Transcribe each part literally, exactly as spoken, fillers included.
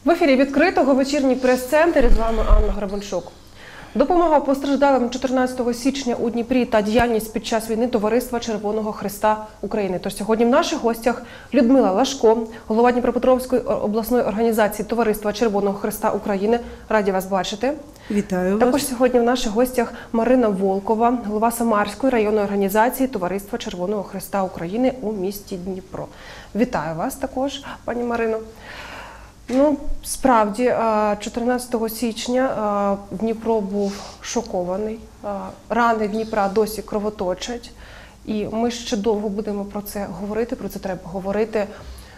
В ефірі відкритого вечірній прес-центр, з вами Анна Грабанчук. Допомога постраждалим чотирнадцятого січня у Дніпрі та діяльність під час війни Товариства Червоного Хреста України. Тож сьогодні в наших гостях Людмила Лашко, голова Дніпропетровської обласної організації Товариства Червоного Хреста України. Раді вас бачити. Вітаю вас. Також сьогодні в наших гостях Марина Волкова, голова Самарської районної організації Товариства Червоного Хреста України у місті Дніпро. Вітаю вас також, пані Марино. Ну, справді, чотирнадцятого січня Дніпро був шокований. Рани Дніпра досі кровоточать. І ми ще довго будемо про це говорити, про це треба говорити.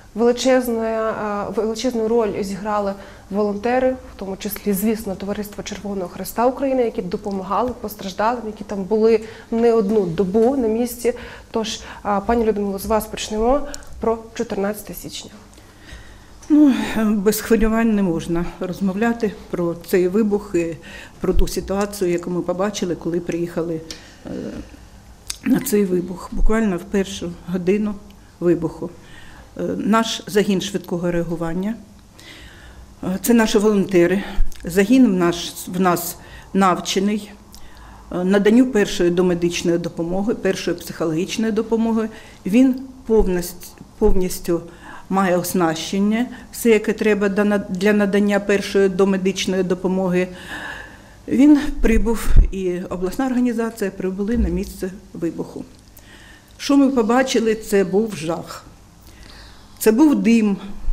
Величезну роль зіграли волонтери, в тому числі, звісно, Товариство Червоного Хреста України, які допомагали постраждалим, які там були не одну добу на місці. Тож, пані Людмило, з вас почнемо про чотирнадцяте січня. Ну, без хвилювань не можна розмовляти про цей вибух і про ту ситуацію, яку ми побачили, коли приїхали на цей вибух. Буквально в першу годину вибуху. Наш загін швидкого реагування, це наші волонтери. Загін наш, в нас навчений наданню першої домедичної допомоги, першої психологічної допомоги. Він повністю, повністю має оснащення, все, яке треба для надання першої домедичної допомоги. Він прибув, і обласна організація прибули на місце вибуху. Що ми побачили? Це був жах. Це був дим,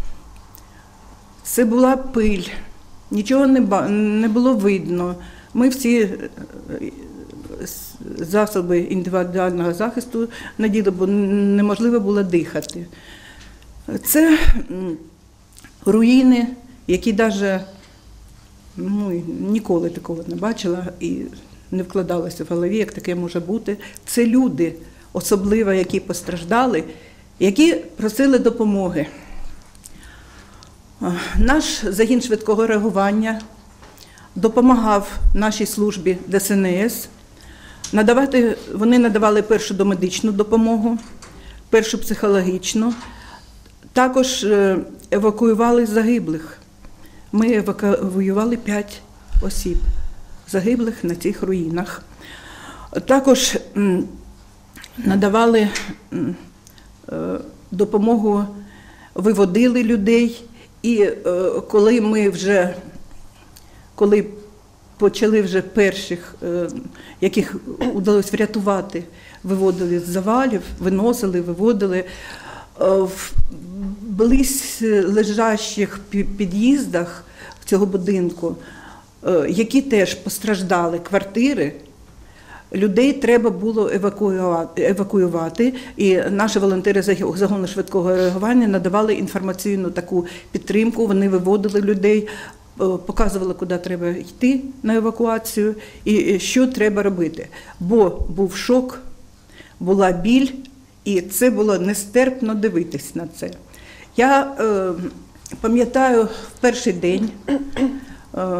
це була пиль, нічого не було видно. Ми всі засоби індивідуального захисту наділи, бо неможливо було дихати. Це руїни, які навіть ну, ніколи такого не бачила і не вкладалося в голові, як таке може бути. Це люди, особливо, які постраждали, які просили допомоги. Наш загін швидкого реагування допомагав нашій службі Де Ес En Ес. Надавати, вони надавали першу домедичну допомогу, першу психологічну. Також евакуювали загиблих. Ми евакуювали п'ять осіб загиблих на цих руїнах. Також надавали допомогу, виводили людей. І коли ми вже, коли почали вже перших, яких вдалося врятувати, виводили з завалів, виносили, виводили, в близлежащих під'їздах цього будинку, які теж постраждали квартири, людей треба було евакуювати, і наші волонтери загону швидкого реагування надавали інформаційну таку підтримку, вони виводили людей, показували, куди треба йти на евакуацію і що треба робити. Бо був шок, була біль, і це було нестерпно дивитись на це. Я е, пам'ятаю в перший день, е,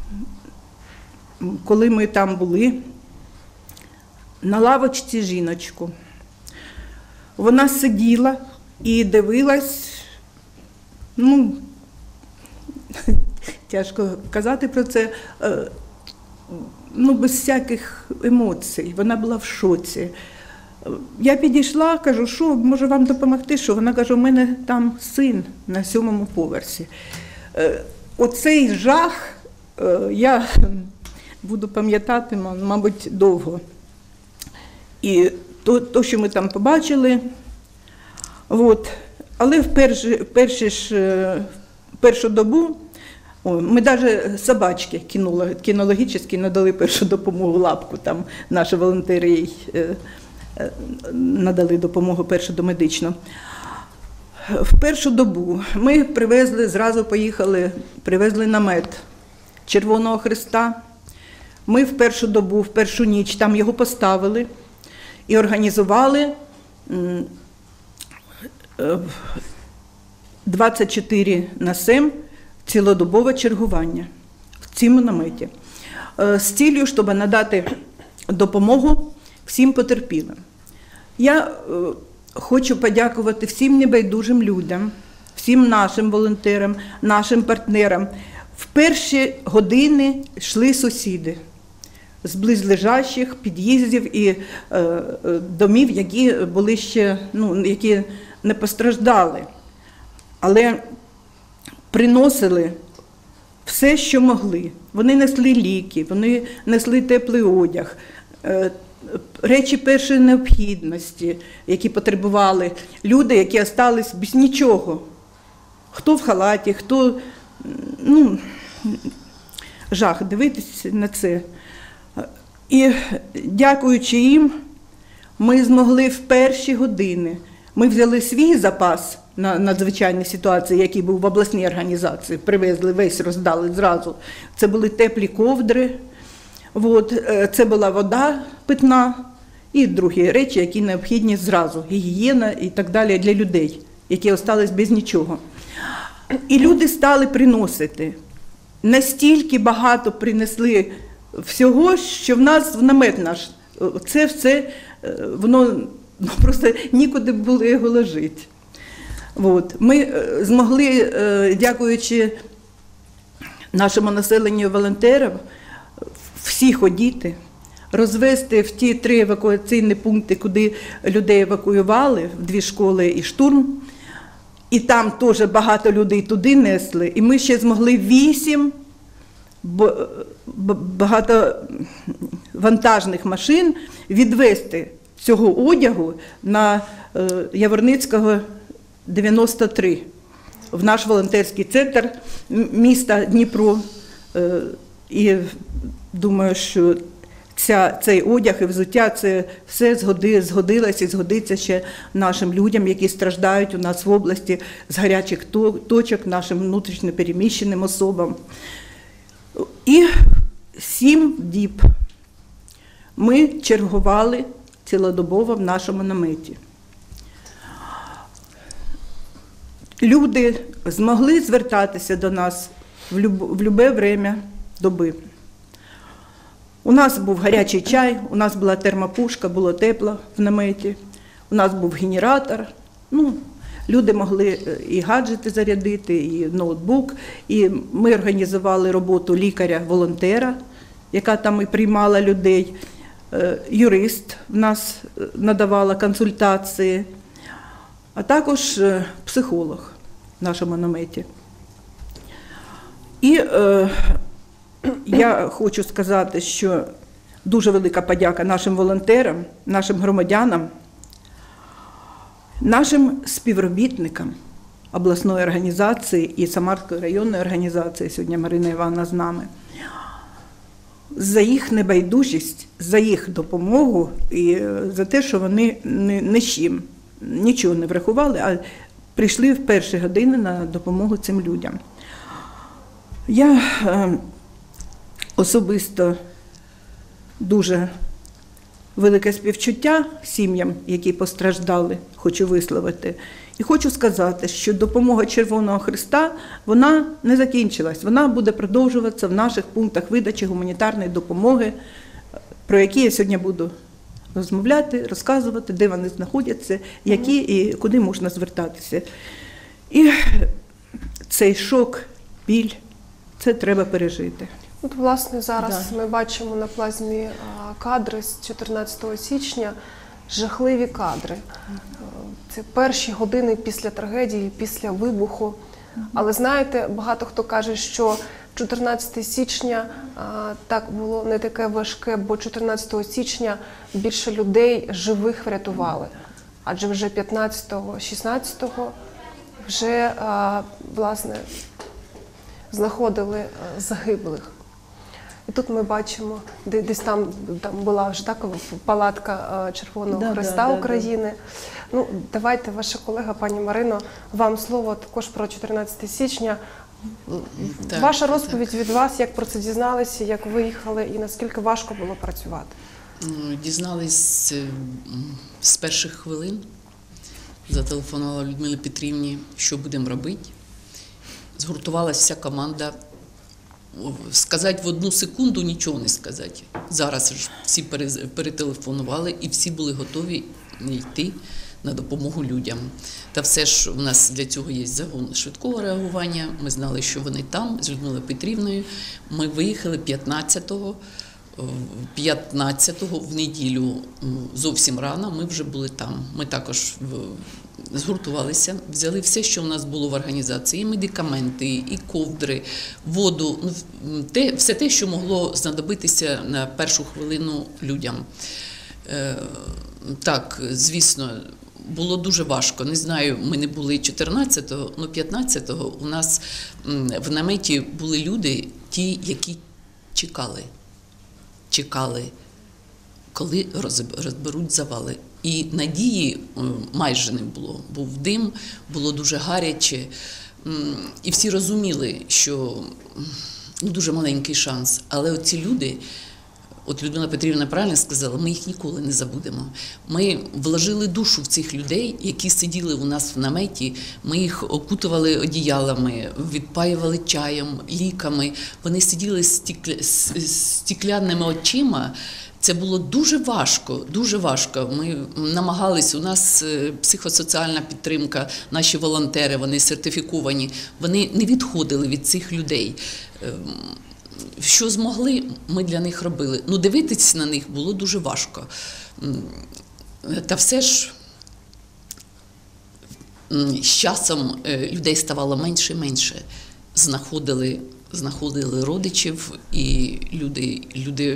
коли ми там були, на лавочці жіночку. Вона сиділа і дивилась, ну, тяжко казати про це, е, ну, без всяких емоцій. Вона була в шоці. Я підійшла, кажу, що, може вам допомогти, що? Вона каже, у мене там син на сьомому поверсі. Оцей жах я буду пам'ятати, мабуть, довго. І то, то що ми там побачили, от. Але в перші, перші ж, першу добу о, ми навіть собачки кінологічно надали першу допомогу, лапку, там наші волонтери їй надали допомогу першу домедичну. В першу добу ми привезли, зразу поїхали, привезли намет Червоного Хреста. Ми в першу добу, в першу ніч там його поставили і організували двадцять чотири на сім цілодобове чергування в цьому наметі з цілею, щоб надати допомогу всім потерпілим. Я хочу подякувати всім небайдужим людям, всім нашим волонтерам, нашим партнерам. В перші години йшли сусіди з близлежащих під'їздів і е, домів, які були ще, ну, які не постраждали, але приносили все, що могли. Вони несли ліки, вони несли теплий одяг, е, речі першої необхідності, які потребували люди, які залишились без нічого. Хто в халаті, хто, ну, жах дивитися на це. І дякуючи їм, ми змогли в перші години, ми взяли свій запас на надзвичайні ситуації, який був в обласній організації, привезли, весь роздали зразу. Це були теплі ковдри, от, це була вода питна і другі речі, які необхідні зразу, гігієна і так далі для людей, які залишились без нічого. І люди стали приносити. Настільки багато принесли всього, що в нас в намет наш, це все, воно ну, просто нікуди було його ложити. От. Ми змогли, дякуючи нашому населенню волонтерам, всіх одіти, розвести в ті три евакуаційні пункти, куди людей евакуювали, в дві школи і штурм. І там теж багато людей туди несли. І ми ще змогли вісім багатовантажних машин відвести цього одягу на Яворницького, дев'яносто три, в наш волонтерський центр міста Дніпро. І думаю, що ця, цей одяг і взуття, це все згоди, згодилося і згодиться ще нашим людям, які страждають у нас в області з гарячих точок, нашим внутрішньо переміщеним особам. І сім діб ми чергували цілодобово в нашому наметі. Люди змогли звертатися до нас в будь-яке время доби. У нас був гарячий чай, у нас була термопушка, було тепло в наметі, у нас був генератор. Ну, люди могли і гаджети зарядити, і ноутбук. І ми організували роботу лікаря-волонтера, яка там і приймала людей. Юрист в нас надавала консультації, а також психолог в нашому наметі. І е, я хочу сказати, що дуже велика подяка нашим волонтерам, нашим громадянам, нашим співробітникам обласної організації і Самарської районної організації, сьогодні Марина Івановна з нами, за їх небайдужість, за їх допомогу і за те, що вони ні з чим, нічого не врахували, а прийшли в перші години на допомогу цим людям. Я е, особисто дуже велике співчуття сім'ям, які постраждали, хочу висловити. І хочу сказати, що допомога Червоного Хреста, вона не закінчилась. Вона буде продовжуватися в наших пунктах видачі гуманітарної допомоги, про які я сьогодні буду розмовляти, розказувати, де вони знаходяться, які і куди можна звертатися. І цей шок, біль, це треба пережити. От, власне, зараз Да. ми бачимо на плазмі кадри з чотирнадцятого січня, жахливі кадри. Це перші години після трагедії, після вибуху. Але знаєте, багато хто каже, що чотирнадцятого січня а, так було не таке важке, бо чотирнадцятого січня більше людей живих врятували. Адже вже п'ятнадцятого, шістнадцятого вже, а, власне, знаходили а, загиблих. І тут ми бачимо, де, десь там, там була вже так палатка Червоного да, Хреста да, України. Да, да. Ну, давайте, ваша колега, пані Марино, вам слово також про чотирнадцяте січня. Так, Ваша розповідь так. від вас, як про це дізналися, як виїхали і наскільки важко було працювати? Дізнались з перших хвилин. Зателефонувала Людмилі Петрівні, що будемо робити. Згуртувалася вся команда. Сказати в одну секунду нічого не сказати. Зараз ж всі перетелефонували і всі були готові йти на допомогу людям. Та все ж у нас для цього є загон швидкого реагування. Ми знали, що вони там з Людмилою Петрівною. Ми виїхали п'ятнадцятого. п'ятнадцятого в неділю зовсім рано ми вже були там. Ми також згуртувалися, взяли все, що у нас було в організації, і медикаменти, і ковдри, воду, те, все те, що могло знадобитися на першу хвилину людям. Так, звісно, було дуже важко. Не знаю, ми не були чотирнадцятого, але п'ятнадцятого у нас в наметі були люди, ті, які чекали. Чекали, коли розберуть завали. І надії майже не було. Був дим, було дуже гаряче. І всі розуміли, що ну, дуже маленький шанс. Але оці люди, от Людмила Петрівна правильно сказала, ми їх ніколи не забудемо. Ми вложили душу в цих людей, які сиділи у нас в наметі, ми їх окутували одіялами, відпаювали чаєм, ліками. Вони сиділи з стеклянними очима. Це було дуже важко, дуже важко. Ми намагались, у нас психосоціальна підтримка, наші волонтери, вони сертифіковані, вони не відходили від цих людей. Що змогли, ми для них робили. Ну, дивитися на них було дуже важко. Та все ж з часом людей ставало менше і менше. Знаходили, знаходили родичів, і люди, люди,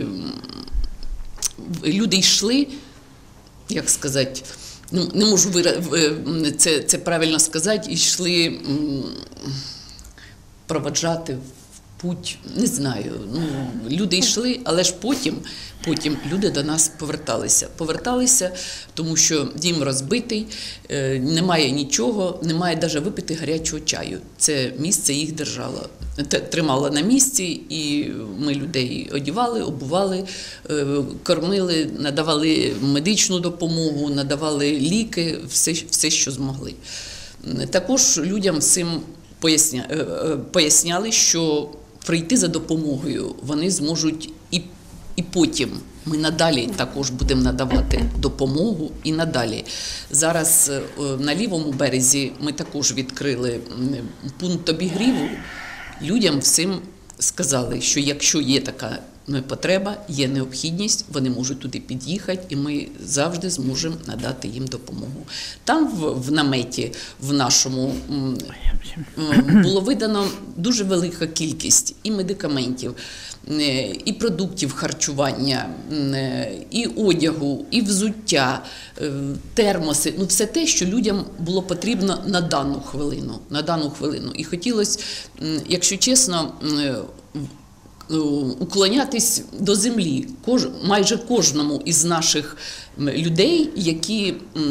люди йшли, як сказати, не можу це, це правильно сказати, йшли проводжати путь, не знаю, ну, люди йшли, але ж потім, потім люди до нас поверталися. Поверталися, тому що дім розбитий, немає нічого, немає навіть випити гарячого чаю. Це місце їх держало, тримало на місці, і ми людей одягали, обували, кормили, надавали медичну допомогу, надавали ліки, все, все що змогли. Також людям всім поясня, поясняли, що прийти за допомогою вони зможуть і, і потім. Ми надалі також будемо надавати допомогу і надалі. Зараз на лівому березі ми також відкрили пункт обігріву. Людям всім сказали, що якщо є така потреба, є необхідність, вони можуть туди під'їхати, і ми завжди зможемо надати їм допомогу. Там в, в наметі, в нашому, було видано дуже велика кількість і медикаментів, і продуктів харчування, і одягу, і взуття, термоси. Ну, все те, що людям було потрібно на дану хвилину. На дану хвилину. І хотілося, якщо чесно, уклонятись до землі Кож, майже кожному із наших людей, які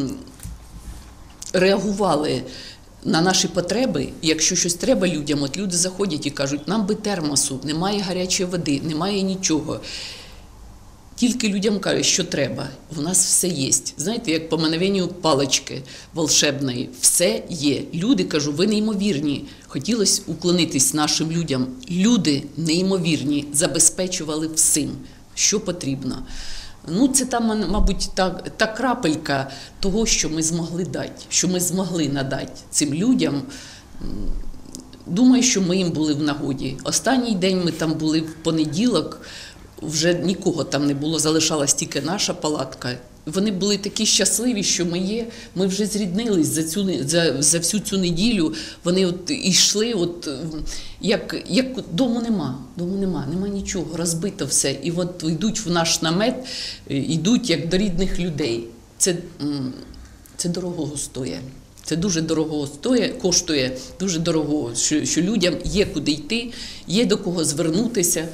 реагували на наші потреби. Якщо щось треба людям, от люди заходять і кажуть, нам би термосу, немає гарячої води, немає нічого. Тільки людям кажуть, що треба. У нас все є. Знаєте, як по мановенню палички волшебної. Все є. Люди, кажу, ви неймовірні. Хотілося уклонитись нашим людям. Люди неймовірні, забезпечували всім, що потрібно. Ну, це там, мабуть, та, та крапелька того, що ми змогли дати, що ми змогли надати цим людям. Думаю, що ми їм були в нагоді. Останній день ми там були в понеділок, вже нікого там не було, залишалась тільки наша палатка. Вони були такі щасливі, що ми є. Ми вже зріднились за, цю, за, за всю цю неділю. Вони от йшли, от, як, як дому нема, дому нема, нема нічого, розбито все. І от йдуть в наш намет, йдуть як до рідних людей. Це, це дорогого стоїть. Це дуже дорого стоїть, коштує, дуже дорого, що, що людям є куди йти, є до кого звернутися.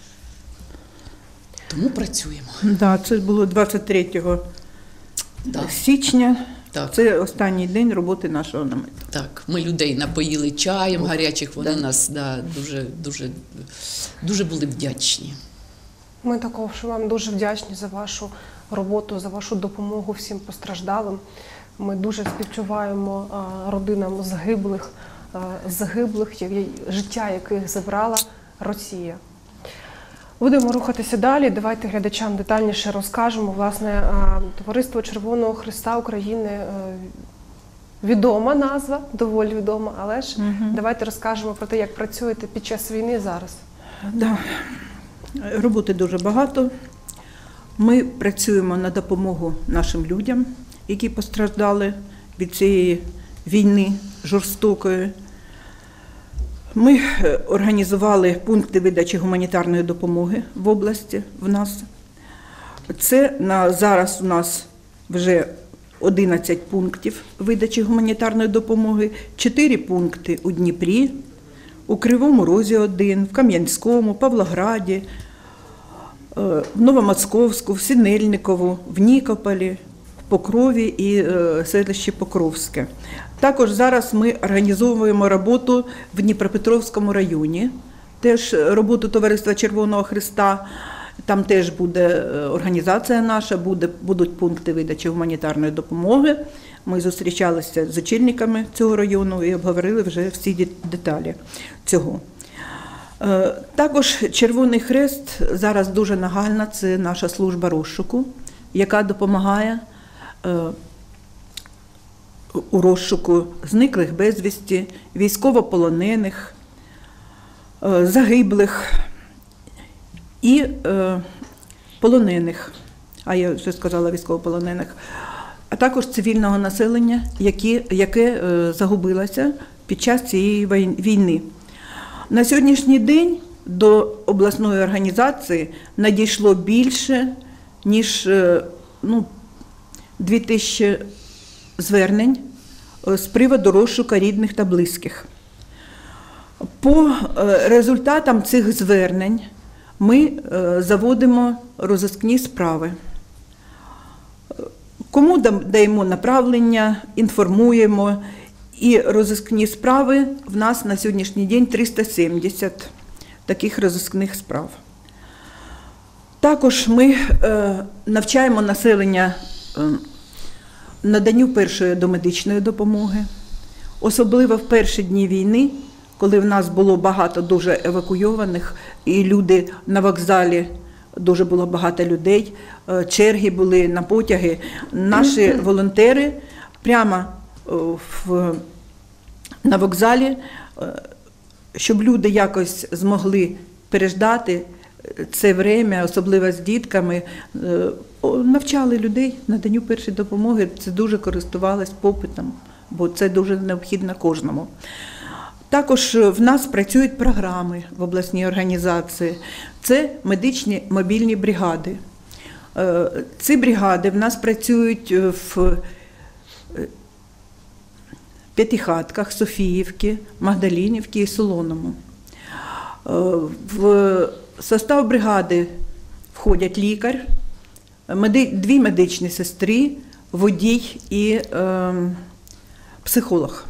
Тому працюємо. Да, це було двадцять третього Да. січня. Так. Це останній день роботи нашого намету. Так, ми людей напоїли чаєм гарячих, вони да. нас да, дуже, дуже, дуже були вдячні. Ми також вам дуже вдячні за вашу роботу, за вашу допомогу всім постраждалим. Ми дуже співчуваємо а, родинам загиблих, а, загиблих, життя яких забрала Росія. Будемо рухатися далі. Давайте глядачам детальніше розкажемо. Власне, Товариство Червоного Хреста України – відома назва, доволі відома, але ж угу. давайте розкажемо про те, як працюєте під час війни зараз. Да. Роботи дуже багато. Ми працюємо на допомогу нашим людям, які постраждали від цієї війни жорстокої. Ми організували пункти видачі гуманітарної допомоги в області в нас. Це на зараз у нас вже одинадцять пунктів видачі гуманітарної допомоги, чотири пункти у Дніпрі, у Кривому Розі один, в Кам'янському, Павлограді, в Новомосковську, в Синельникову, в Нікополі, в Покрові і селищі Покровське. Також зараз ми організовуємо роботу в Дніпропетровському районі, теж роботу Товариства Червоного Хреста. Там теж буде організація наша, буде, будуть пункти видачі гуманітарної допомоги. Ми зустрічалися з очільниками цього району і обговорили вже всі деталі цього. Також Червоний Хрест зараз дуже нагальна, це наша служба розшуку, яка допомагає у розшуку зниклих безвісті, військовополонених, загиблих і полонених, а я вже сказала військовополонених, а також цивільного населення, яке, яке загубилося під час цієї війни. На сьогоднішній день до обласної організації надійшло більше, ніж ну, дві тисячі звернень з приводу розшуку рідних та близьких. По результатам цих звернень ми заводимо розіскні справи. Кому даємо направлення, інформуємо. І розіскні справи в нас на сьогоднішній день триста сімдесят таких розіскних справ. Також ми навчаємо населення наданню першої домедичної допомоги, особливо в перші дні війни, коли в нас було багато дуже евакуйованих, і люди на вокзалі, дуже було багато людей, черги були на потяги. Наші волонтери прямо в, на вокзалі, щоб люди якось змогли переждати це время, особливо з дітками, навчали людей наданню першої допомоги. Це дуже користувалось попитом, бо це дуже необхідно кожному. Також в нас працюють програми в обласній організації. Це медичні мобільні бригади. Ці бригади в нас працюють в П'ятихатках, Софіївці, Магдалінівці і Солоному. В состав бригади входять лікар, дві медичні сестри, водій і е, психолог.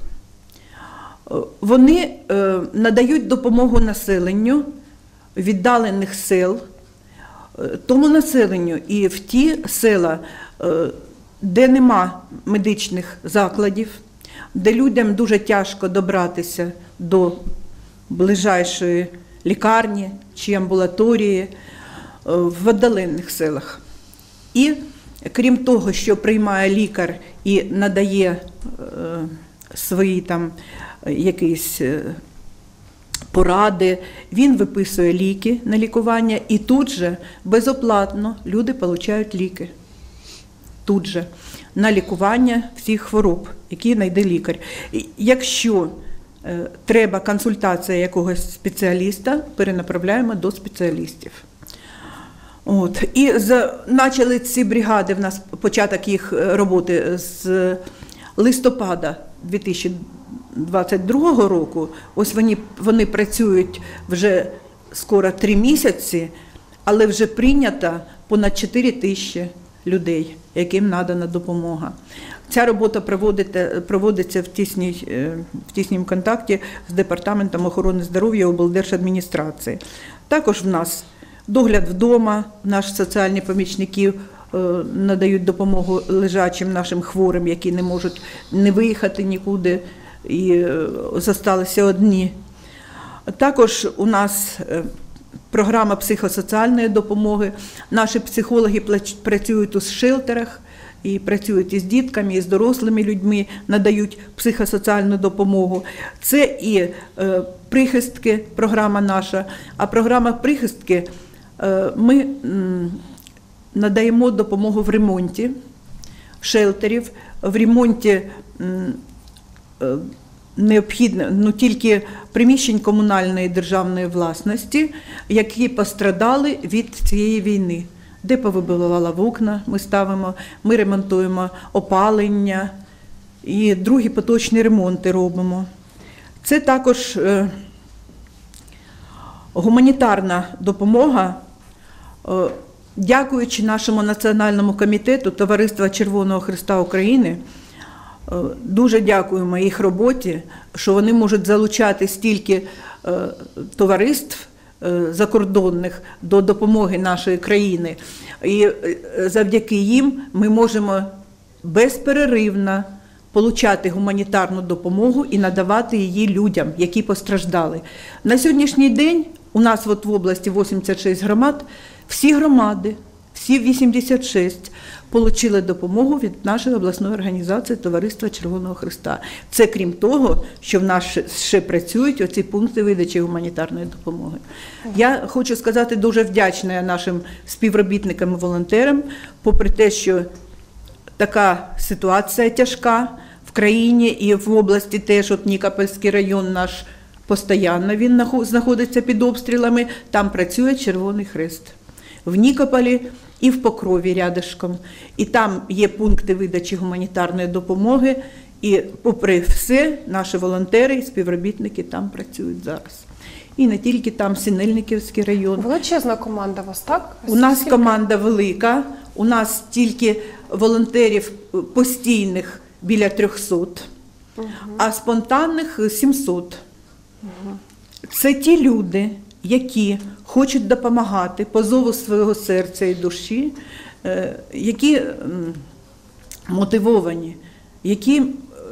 Вони е, надають допомогу населенню віддалених сел, тому населенню і в ті села, е, де нема медичних закладів, де людям дуже тяжко добратися до ближайшої лікарні чи амбулаторії в віддалених селах. І крім того, що приймає лікар і надає свої там якісь поради, він виписує ліки на лікування, і тут же безоплатно люди отримують ліки. Тут же на лікування всіх хвороб, які знайде лікар. Якщо е, треба консультація якогось спеціаліста, перенаправляємо до спеціалістів. От. І за, почали ці бригади, в нас початок їх роботи з листопада дві тисячі двадцять другого року. Ось вони, вони працюють вже скоро три місяці, але вже прийнято понад чотири тисячі людей, яким надана допомога. Ця робота проводиться в, тісній, в тісному контакті з Департаментом охорони здоров'я облдержадміністрації. Також в нас догляд вдома, наші соціальні помічники надають допомогу лежачим нашим хворим, які не можуть не виїхати нікуди і залишилися одні. Також у нас програма психосоціальної допомоги. Наші психологи плач- працюють у шелтерах і працюють із дітками, і з дорослими людьми, надають психосоціальну допомогу. Це і е, прихистки, програма наша. А програма прихистки е, ми м, надаємо допомогу в ремонті шелтерів, в ремонті м, е, необхідно, ну, тільки приміщень комунальної державної власності, які пострадали від цієї війни. Де повибивала вікна, ми ставимо, ми ремонтуємо опалення і другі поточні ремонти робимо. Це також е, гуманітарна допомога, е, дякуючи нашому національному комітету Товариства Червоного Хреста України. Е, дуже дякуємо їх роботі, що вони можуть залучати стільки е, товариств закордонних до допомоги нашої країни. І завдяки їм ми можемо безперервно получати гуманітарну допомогу і надавати її людям, які постраждали. На сьогоднішній день у нас от в області вісімдесят шість громад, всі громади, всі вісімдесят шість отримали допомогу від нашої обласної організації Товариства Червоного Хреста. Це крім того, що в нас ще, ще працюють оці пункти видачі гуманітарної допомоги. Я хочу сказати, дуже вдячна нашим співробітникам і волонтерам, попри те, що така ситуація тяжка в країні і в області теж, от Нікопольський район наш, постійно він знаходиться під обстрілами, там працює Червоний Хрест. В Нікополі і в Покрові рядышком. І там є пункти видачі гуманітарної допомоги. І попри все, наші волонтери і співробітники там працюють зараз. І не тільки там, Синельниківський район. Величезна команда у вас, так? У нас Скільки? команда велика, у нас тільки волонтерів постійних біля трьохсот, угу. а спонтанних сімсот. Угу. Це ті люди, які хочуть допомагати по зову свого серця і душі, які мотивовані, які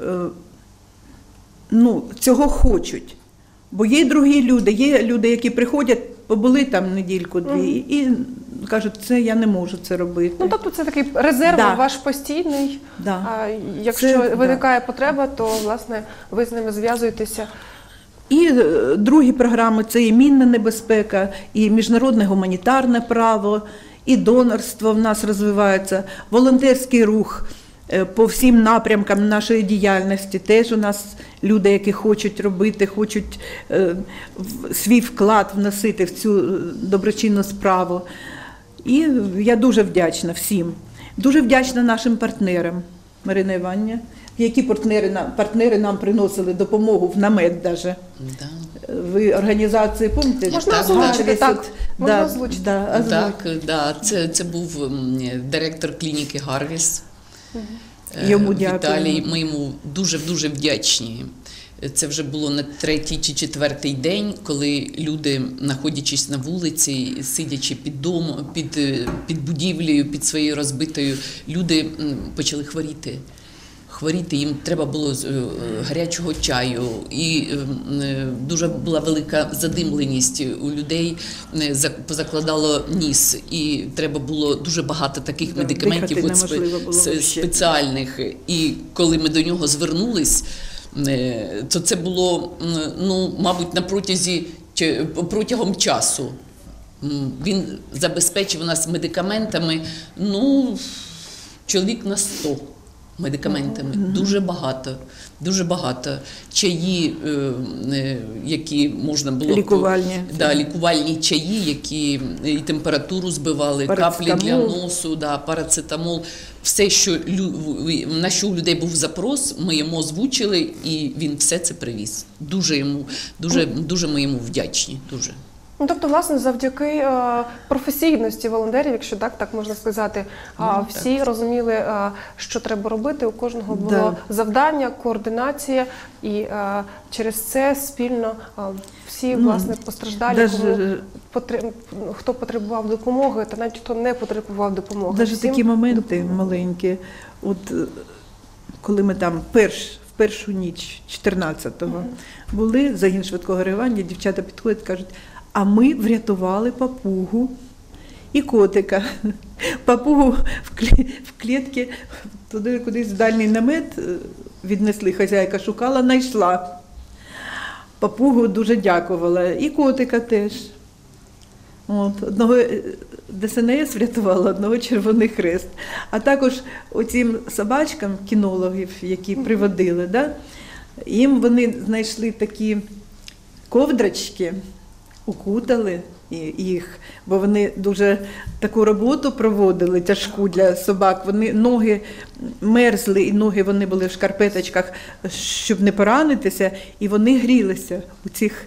ну, цього хочуть. Бо є другі люди, є люди, які приходять, побули там недільку-дві mm. і кажуть, це я не можу це робити. Ну, тобто це такий резерв да. ваш постійний. Да. А якщо це, виникає да. потреба, то, власне, ви з ними зв'язуєтеся. І другі програми – це і мінна небезпека, і міжнародне гуманітарне право, і донорство в нас розвивається, волонтерський рух по всім напрямкам нашої діяльності. Теж у нас люди, які хочуть робити, хочуть свій вклад вносити в цю доброчинну справу. І я дуже вдячна всім. Дуже вдячна нашим партнерам, Марина Іванівна, які партнери нам, партнери нам приносили допомогу в намет даже. Да. Ви організації, пам'ятаєте? Можна озвучити, так. Можна озвучити. Да, так, да. Це, це був директор клініки Гарвіс. Угу. Йому Віталій, ми йому дуже-дуже вдячні. Це вже було на третій чи четвертий день, коли люди, знаходячись на вулиці, сидячи під домом, під, під будівлею, під своєю розбитою, люди почали хворіти. Хворіти, їм треба було гарячого чаю, і дуже була велика задимленість у людей, позакладало ніс, і треба було дуже багато таких да, медикаментів от спе спеціальних. І коли ми до нього звернулись, то це було, ну, мабуть, на протязі, протягом часу. Він забезпечив нас медикаментами, ну, чоловік на сто. Медикаментами. Mm-hmm. Дуже багато, дуже багато. Чаї, які можна було... Лікувальні. Да, лікувальні чаї, які і температуру збивали, каплі для носу, да, парацетамол. Все, що, на що у людей був запрос, ми йому озвучили, і він все це привіз. Дуже йому, дуже, дуже ми йому вдячні. Дуже. Ну, тобто, власне, завдяки е, професійності волонтерів, якщо так, так можна сказати, е, всі так. розуміли, е, що треба робити, у кожного було да. завдання, координація, і е, через це спільно е, всі, ну, власне, постраждалі, даже... кому потреб... хто потребував допомоги, та навіть хто не потребував допомоги. Навіть такі моменти допомогли. Маленькі, от коли ми там перш, в першу ніч, чотирнадцятого, uh-huh. були, загін швидкого реагування, дівчата підходять, кажуть, а ми врятували папугу і котика. Папугу в клі- в клітці туди кудись в дальній намет е, віднесли, хазяйка шукала, знайшла. Папугу дуже дякувала, і котика теж. От, одного е, ДСНС врятувала, одного Червоний Хрест. А також оцим собачкам, кінологів, які приводили, да, їм вони знайшли такі ковдрочки, укутали їх, бо вони дуже таку роботу проводили, тяжку для собак. Вони ноги мерзли, і ноги вони були в шкарпеточках, щоб не поранитися, і вони грілися у цих,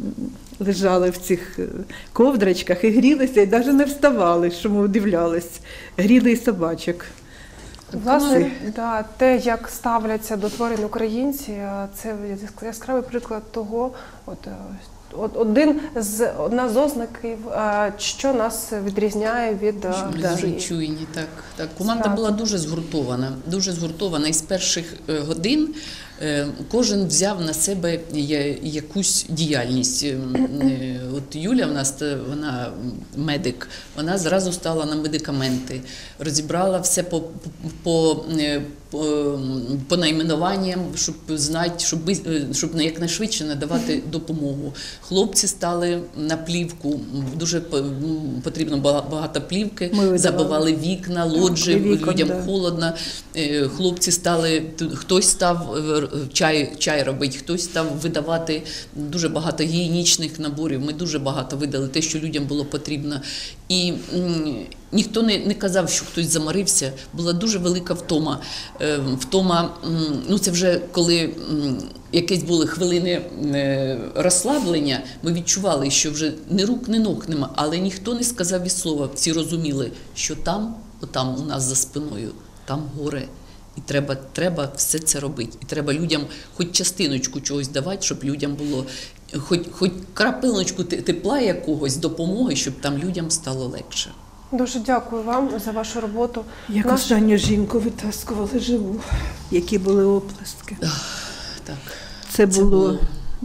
лежали в цих ковдрочках і грілися, і навіть не вставали, що ми удивлялись. Гріли і собачок. Власне, да, те, як ставляться до тварин українці, це яскравий приклад того, от, от один з, одна з ознаків, що нас відрізняє від Що ми да, дуже цієї. чуйні, так, так. Команда Справді. була дуже згуртована, дуже згуртована. І з перших е, годин е, кожен взяв на себе я- якусь діяльність. Е, е, От Юля в нас, е, вона медик, вона зразу стала на медикаменти, розібрала все по, по, е, по, по найменуванням, щоб знати, щоб, би- е, щоб якнайшвидше надавати допомогу. Хлопці стали на плівку, дуже по- потрібно бага- багато плівки, Ми видавали. забивали вікна, лоджі, Вікон, людям да. холодно. Е, Хлопці стали, т- хтось став е, чай, чай робити, хтось став видавати дуже багато гігієнічних наборів. Ми дуже багато видали, те, що людям було потрібно. І м, ніхто не, не казав, що хтось заморився. Була дуже велика втома. Е, Втома, м, ну це вже коли м, якісь були хвилини е, розслаблення, ми відчували, що вже ні рук, ні ног нема, але ніхто не сказав і слова. Всі розуміли, що там, отам у нас за спиною, там горе. І треба, треба все це робити. І треба людям хоч частиночку чогось давати, щоб людям було, хоч, хоч крапиночку те- тепла якогось, допомоги, щоб там людям стало легше. Дуже дякую вам за вашу роботу. Як Наш- останню жінку витаскували живу, які були оплески. Так. Це Це було, було-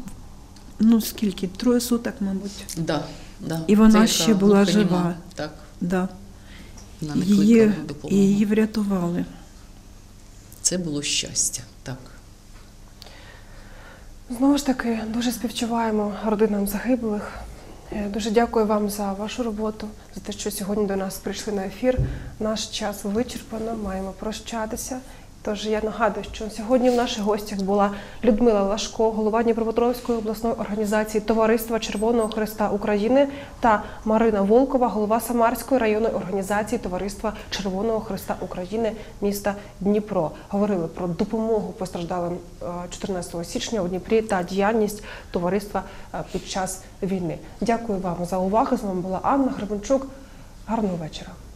ну скільки, троє суток, мабуть. Да, да. І вона Це яка ще була глухоніма. жива. Так. Да. Вона не Її, кликала на допомогу. її врятували. Це було щастя. Так. Знову ж таки, дуже співчуваємо родинам загиблих. Е, Дуже дякую вам за вашу роботу, за те, що сьогодні до нас прийшли на ефір. Наш час вичерпано, маємо прощатися. Тож я нагадую, що сьогодні в наших гостях була Людмила Лашко, голова Дніпропетровської обласної організації Товариства Червоного Хреста України, та Марина Волкова, голова Самарської районної організації Товариства Червоного Хреста України міста Дніпро. Говорили про допомогу постраждалим е, чотирнадцятого січня у Дніпрі та діяльність товариства е, під час війни. Дякую вам за увагу. З вами була Анна Гребенчук. Гарного вечора.